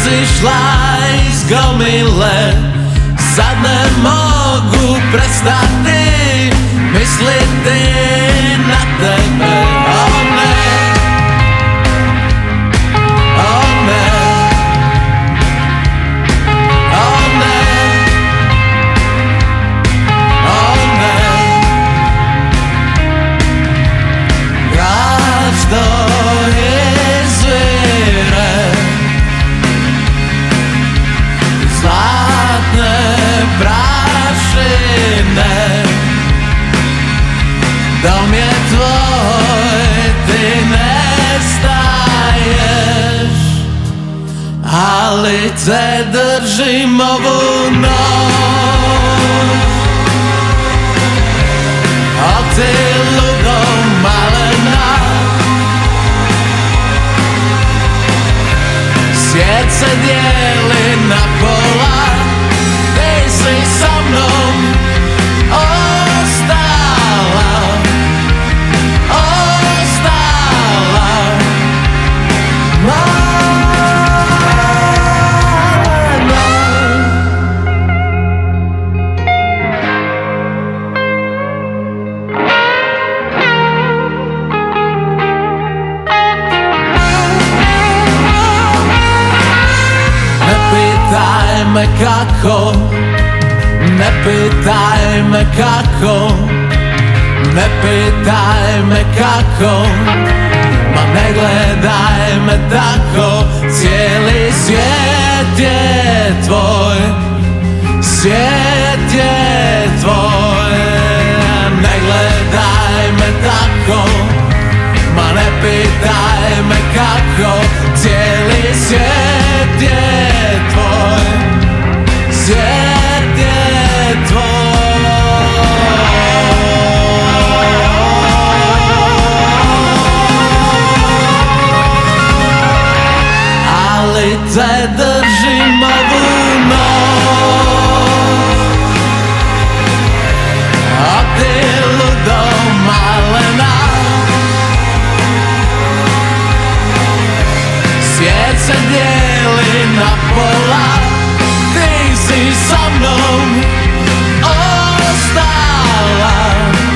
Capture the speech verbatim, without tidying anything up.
izišla iz gomile, sad ne mogu prestati misliti na tebe. O ne, o ne, o ne, o ne. Zašto izvire zlatne prašine, dom je tvoj, ti nestaješ, ali te držim ovu noć. O ti ludo malena, svijet se dijeli na pola, ti si sa mnom ostala, ostala malena. Ne pitaj me kako, ne pitaj me kako, ne pitaj me kako, ma ne gledaj me tako, cijeli svijet je tvoj, svijet je tvoj. Ne gledaj me tako, ma ne pitaj me kako, cijeli svijet je tvoj, svijet je tvoj. Ali te držim ovu noć. A ti ludo malena, svijet se dijeli na pola, ti si sa mnom ostala,